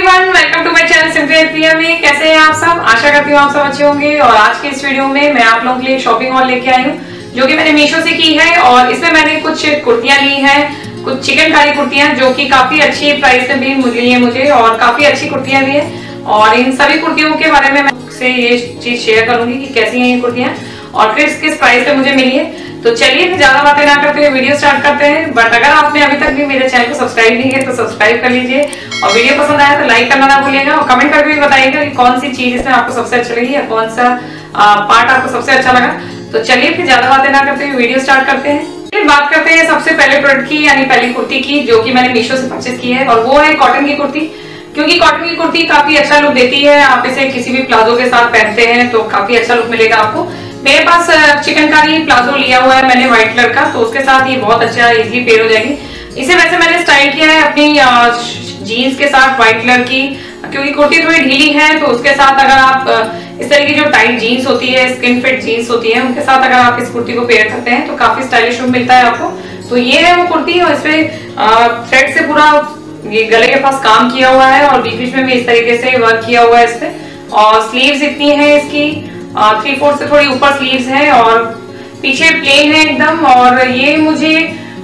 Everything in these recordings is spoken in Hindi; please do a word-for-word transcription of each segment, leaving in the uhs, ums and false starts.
Everyone, welcome to my channel simply Priya में। कैसे हैं आप सब? आशा करती हूँ आप सब अच्छे होंगे। और आज के इस वीडियो में मैं आप लोगों के लिए शॉपिंग हॉल लेके आई हूँ, जो कि मैंने मीशो से की है। और इसमें मैंने कुछ कुर्तियां ली हैं, कुछ चिकनकारी कुर्तियां, जो कि काफी अच्छी प्राइस में भी मिली है मुझे, और काफी अच्छी कुर्तियां भी है। और इन सभी कुर्तियों के बारे में मैं आपसे ये चीज शेयर करूंगी कि कैसी हैं ये कुर्तियां और किस किस प्राइस पे मुझे मिली है। तो चलिए फिर ज्यादा बातें ना करते हुए वीडियो स्टार्ट करते हैं। बट अगर आपने अभी तक भी मेरे चैनल को सब्सक्राइब नहीं किया तो सब्सक्राइब कर लीजिए, और वीडियो पसंद आया तो लाइक करना ना भूलिएगा, और कमेंट करके भी बताइएगा कि कौन सी चीज इसमें आपको सबसे अच्छा लगी या कौन सा पार्ट आपको सबसे अच्छा लगा। तो चलिए फिर ज्यादा बातें ना करते हुए वीडियो स्टार्ट करते हैं। फिर बात करते हैं सबसे पहले प्रोडक्ट की, यानी पहली कुर्ती की, जो कि मैंने मीशो से परचेज की है। और वो है कॉटन की कुर्ती, क्योंकि कॉटन की कुर्ती काफी अच्छा लुक देती है। आप इसे किसी भी प्लाजो के साथ पहनते हैं तो काफी अच्छा लुक मिलेगा आपको। मेरे पास चिकनकारी प्लाजो लिया हुआ है मैंने व्हाइट कलर का, तो उसके साथ ये बहुत अच्छा इजीली पेयर हो जाएगी। इसे वैसे मैंने स्टाइल किया है अपनी जीन्स के साथ व्हाइट कलर की, क्योंकि कुर्ती थोड़ी ढीली है, तो उसके साथ अगर आप इस तरह की जो टाइट जीन्स होती है, स्किन फिट जीन्स होती है, उनके साथ अगर आप इस कुर्ती को पेयर करते हैं तो काफी स्टाइलिश लुक मिलता है आपको। तो ये है वो कुर्ती, और इसमें थ्रेड से पूरा ये गले के पास काम किया हुआ है, और बीच बीच में भी इस तरीके से वर्क किया हुआ है इस पे। और स्लीव्स इतनी है इसकी, थ्री फोर्थ से थोड़ी ऊपर स्लीव्स है, और पीछे प्लेन है एकदम। और ये मुझे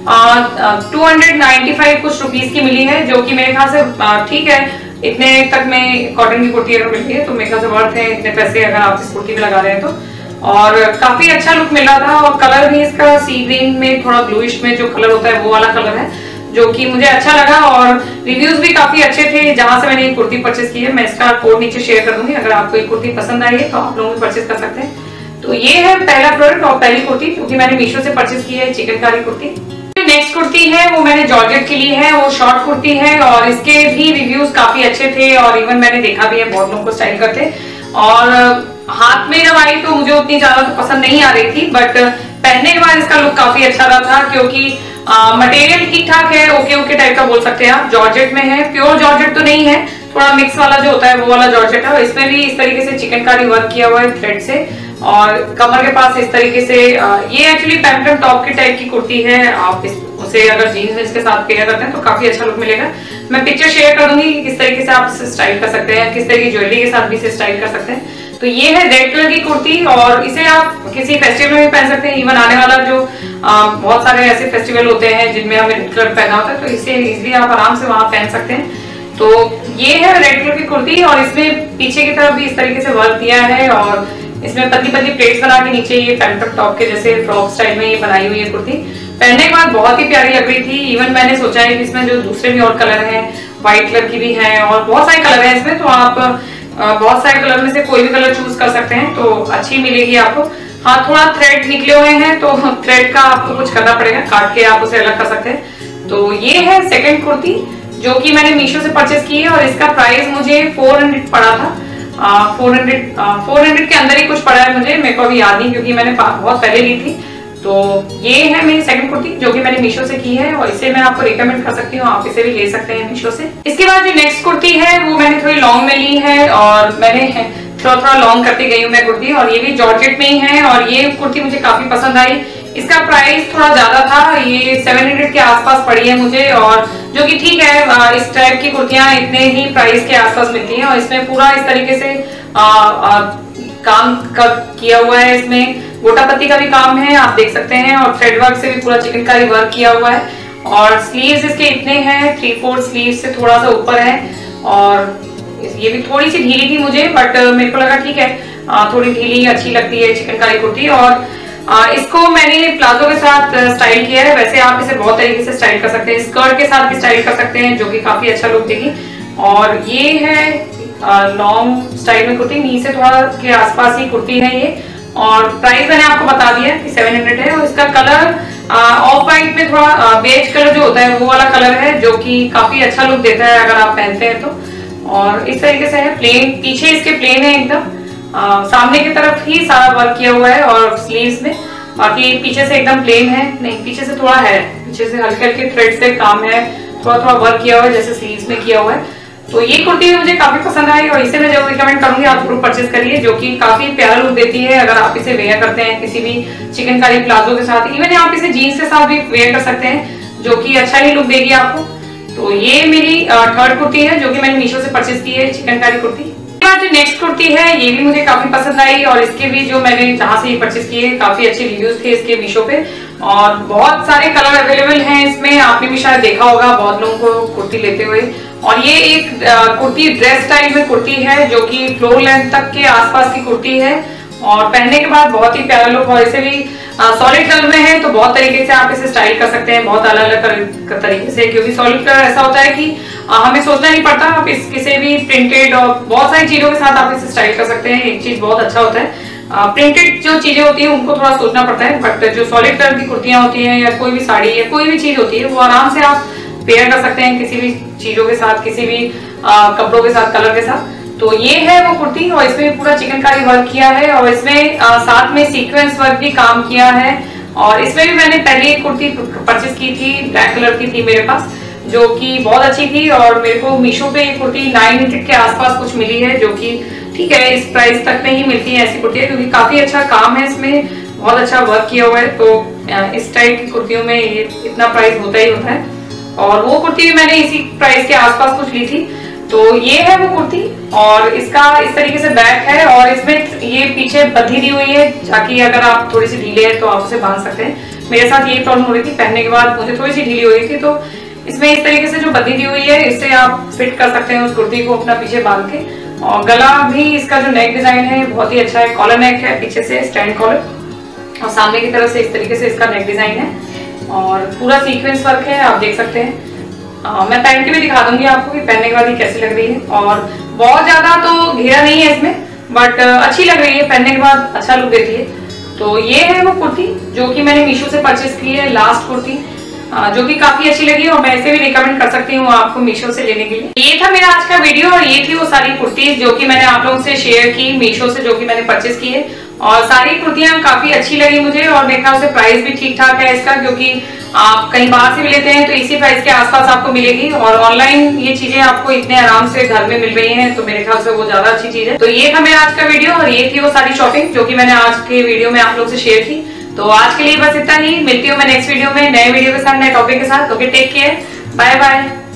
टू हंड्रेड नाइन्टी फाइव कुछ रुपीस की मिली है, जो कि मेरे ख्याल से ठीक है। इतने तक में कॉटन की कुर्ती अगर मिलती है तो मेरे ख्याल से वर्थ है इतने पैसे अगर आप इस कुर्ती पे लगा रहे हैं तो। और काफी अच्छा लुक मिल रहा था, और कलर भी इसका सी ग्रीन में थोड़ा ब्लूइश में जो कलर होता है वो वाला कलर है, जो कि मुझे अच्छा लगा। और रिव्यूज भी काफी अच्छे थे जहां से मैंने ये कुर्ती परचेज की है। मैं इसका कोड नीचे शेयर कर दूंगी, अगर आपको ये कुर्ती पसंद आई है तो आप लोग भी परचेज कर सकते हैं। तो ये है पहला प्रोडक्ट और पहली कुर्ती, क्योंकि मैंने मीशो से परचेज की है चिकनकारी कुर्ती। नेक्स्ट कुर्ती है वो मैंने जॉर्जेट की ली है, वो शॉर्ट कुर्ती है, और इसके भी रिव्यूज काफी अच्छे थे, और इवन मैंने देखा भी है बहुत लोग को स्टाइल करते। और हाथ में जब आई तो मुझे उतनी ज्यादा तो पसंद नहीं आ रही थी, बट पहनने के बाद इसका लुक काफी अच्छा रहा था, क्योंकि मटेरियल ठीक ठाक है, ओके ओके टाइप का बोल सकते हैं आप। जॉर्जेट में है, प्योर जॉर्जेट तो नहीं है, थोड़ा मिक्स वाला जो होता है वो वाला जॉर्जेट है। इसमें भी इस तरीके से चिकनकारी वर्क किया हुआ है थ्रेड से, और कमर के पास इस तरीके से ये एक्चुअली पैंटन टॉप की टाइप की कुर्ती है। आप इस, उसे अगर जीन्स में इसके साथ पेयर करते हैं तो काफी अच्छा लुक मिलेगा। मैं पिक्चर शेयर कर दूंगी कि किस तरीके से आप इसे स्टाइल कर सकते हैं, किस तरह की ज्वेलरी के साथ भी इसे स्टाइल कर सकते हैं। तो ये है रेड कलर की कुर्ती, और इसे आप किसी फेस्टिवल में भी पहन सकते हैं। इवन आने वाला जो आ, बहुत सारे ऐसे फेस्टिवल होते हैं जिनमें हमें रेड कलर पहना होता है, तो इसे इजीली आप आराम से वहां पहन सकते हैं। तो ये है रेड कलर की कुर्ती, और इसमें पीछे की तरफ भी इस तरीके से वर्क दिया है, और इसमें पतली पतली प्लेट्स बना के नीचे ये पैंट टॉप के जैसे फ्रॉक स्टाइल में ये बनाई हुई है कुर्ती। पहनने के बाद बहुत ही प्यारी लग रही थी। इवन मैंने सोचा है कि इसमें जो दूसरे भी और कलर हैं, व्हाइट कलर की भी है, और बहुत सारे कलर हैं इसमें, तो आप बहुत सारे कलर में से कोई भी कलर चूज कर सकते हैं, तो अच्छी मिलेगी आपको। हाँ, थोड़ा थ्रेड निकले हुए हैं, तो थ्रेड का आपको कुछ करना पड़ेगा, काट के आप उसे अलग कर सकते हैं। तो ये है सेकंड कुर्ती, जो कि मैंने मीशो से परचेज की है, और इसका प्राइस मुझे फोर हंड्रेड पड़ा था। फोर हंड्रेड फोर हंड्रेड के अंदर ही कुछ पड़ा है मुझे, मेरे को अभी याद नहीं, क्योंकि मैंने बहुत पहले ली थी। तो ये है मेरी सेकंड कुर्ती, जो कि मैंने मीशो से की है, और इसे मैं आपको रिकमेंड कर सकती हूँ, आप इसे भी ले सकते हैं मीशो से। इसके बाद जो नेक्स्ट कुर्ती है वो मैंने थोड़ी लॉन्ग में ली है, और मैंने थोड़ा थोड़ा लॉन्ग करती गई हूँ मैं कुर्ती, और ये भी जॉर्जेट में ही है, और ये कुर्ती मुझे काफी पसंद आई। इसका प्राइस थोड़ा ज्यादा था, ये सेवन हंड्रेड के आसपास पड़ी है मुझे, और जो कि ठीक है, इस टाइप की कुर्तियां इतने ही प्राइस के आसपास मिलती हैं। और इसमें पूरा इस तरीके से आ, आ, काम कर, किया हुआ है, इसमें गोटा पत्ती का भी काम है, आप देख सकते हैं, और थ्रेड वर्क से भी पूरा चिकनकारी वर्क किया हुआ है। और स्लीव्स इसके इतने हैं, थ्री फोर्थ स्लीव से थोड़ा सा ऊपर है, और ये भी थोड़ी सी ढीली थी मुझे, बट मेरे को लगा ठीक है, थोड़ी ढीली अच्छी लगती है चिकनकारी कुर्ती। और आ, इसको मैंने प्लाजो के साथ स्टाइल किया है। वैसे आप इसे बहुत तरीके से स्टाइल कर सकते हैं, स्कर्ट के साथ भी स्टाइल कर सकते हैं, जो कि काफी अच्छा लुक देगी। और ये है लॉन्ग स्टाइल में कुर्ती, नी से थोड़ा के आसपास ही कुर्ती है ये, और प्राइस मैंने आपको बता दिया कि सेवन हंड्रेड है। और इसका कलर ऑफ वाइट में थोड़ा बेज कलर जो होता है वो वाला कलर है, जो कि काफी अच्छा लुक देता है अगर आप पहनते हैं तो। और इस तरीके से है, प्लेन पीछे इसके प्लेन है एकदम, आ, सामने की तरफ ही सारा वर्क किया हुआ है, और स्लीव्स में बाकी पीछे से एकदम प्लेन है, नहीं पीछे से थोड़ा है, पीछे से हल्के हल्के थ्रेड से काम है, थोड़ा थोड़ा वर्क किया हुआ है जैसे स्लीव्स में किया हुआ है। तो ये कुर्ती मुझे काफी पसंद आई, और इसे मैं जरूर रिकमेंड करूंगी, आप जरूर परचेज करिए, जो कि काफी प्यारा लुक देती है अगर आप इसे वेयर करते हैं किसी भी चिकनकारी प्लाजो के साथ। इवन आप इसे जीन्स के साथ भी वेयर कर सकते हैं, जो कि अच्छा ही लुक देगी आपको। तो ये मेरी थर्ड कुर्ती है जो कि मैंने मीशो से परचेज की है, चिकनकारी कुर्ती। जो नेक्स्ट कुर्ती है ये भी मुझे काफी पसंद आई और इसके भी जो मैंने जहां से ये परचेज की है काफी अच्छे रिव्यूज थे इसके मीशो पे और बहुत सारे कलर अवेलेबल हैं इसमें। आपने भी शायद देखा होगा बहुत लोगों को कुर्ती लेते हुए। और ये एक कुर्ती ड्रेस स्टाइल में कुर्ती है जो कि फ्लोर लेंथ तक के आसपास की कुर्ती है और पहनने के बाद बहुत ही प्यारा लुक। और इसे भी सॉलिड कलर में है तो बहुत तरीके से आप इसे स्टाइल कर सकते हैं, बहुत अलग अलग तरीके से, क्योंकि सॉलिड कलर ऐसा होता है कि आ, हमें सोचना नहीं पड़ता, आप इस किसी भी प्रिंटेड और बहुत सारी चीजों के साथ आप इसे स्टाइल कर सकते हैं। एक चीज बहुत अच्छा होता है, प्रिंटेड जो चीजें होती हैं उनको थोड़ा सोचना पड़ता है, बट जो सॉलिड कलर की कुर्तियां होती हैं या कोई भी साड़ी या कोई भी चीज होती है वो आराम से आप पेयर कर सकते हैं किसी भी चीजों के साथ, किसी भी आ, कपड़ों के साथ, कलर के साथ। तो ये है वो कुर्ती और इसमें पूरा चिकनकारी वर्क किया है और इसमें आ, साथ में सीक्वेंस वर्क भी काम किया है। और इसमें भी मैंने पहले एक कुर्ती परचेज की थी, ब्लैक कलर की थी मेरे पास, जो कि बहुत अच्छी थी और मेरे को मीशो पे ये कुर्ती नाइन हंड्रेड के आसपास कुछ मिली है, जो कि ठीक है इस प्राइस तक में ही मिलती है ऐसी कुर्तियां, क्योंकि काफी अच्छा काम है इसमें, बहुत अच्छा वर्क किया हुआ है। तो इस टाइप की कुर्तियों में ये इतना प्राइस होता ही होता है और वो कुर्ती भी मैंने इसी प्राइस के आसपास कुछ ली थी। तो ये है वो कुर्ती और इसका इस तरीके से बैक है और इसमें ये पीछे बंधी दी हुई है ताकि अगर आप थोड़ी सी ढीले है तो आप उसे बांध सकते हैं। मेरे साथ यही प्रॉब्लम हो रही थी, पहनने के बाद मुझे थोड़ी सी ढीली हो रही थी, तो इसमें इस तरीके से जो बंधी दी हुई है इससे आप फिट कर सकते हैं उस कुर्ती को अपना पीछे बांध के। और गला भी इसका जो नेक डिजाइन है बहुत ही अच्छा है, कॉलर नेक है, पीछे से स्टैंड कॉलर और सामने की तरफ से इस तरीके से इसका नेक डिजाइन है और पूरा सीक्वेंस वर्क है, आप देख सकते हैं। आ, मैं पहन के भी दिखा दूंगी आपको कि पहनने के बाद ये कैसी लग रही है। और बहुत ज्यादा तो घेरा नहीं है इसमें, बट अच्छी लग रही है, पहनने के बाद अच्छा लुक देती है। तो ये है वो कुर्ती जो कि मैंने मीशो से परचेज की है, लास्ट कुर्ती, जो कि काफी अच्छी लगी और मैं इसे भी रिकमेंड कर सकती हूँ आपको मीशो से लेने के लिए। ये था मेरा आज का वीडियो और ये थी वो सारी कुर्तीज जो कि मैंने आप लोगों से शेयर की मीशो से, जो कि मैंने परचेज की है और सारी कुर्तियां काफी अच्छी लगी मुझे। और मेरे ख्याल से प्राइस भी ठीक ठाक है इसका, क्योंकि आप कहीं बाहर से भी लेते हैं तो इसी प्राइस के आसपास आपको मिलेगी और ऑनलाइन ये चीजें आपको इतने आराम से घर में मिल रही हैं, तो मेरे ख्याल से वो ज्यादा अच्छी चीज है। तो ये था मेरा आज का वीडियो और ये थी वो सारी शॉपिंग जो कि मैंने आज के वीडियो में आप लोग से शेयर की। तो आज के लिए बस इतना ही, मिलती हूँ मैं नेक्स्ट वीडियो में नए वीडियो के साथ, नए टॉपिक के साथ। Okay, take care, bye bye.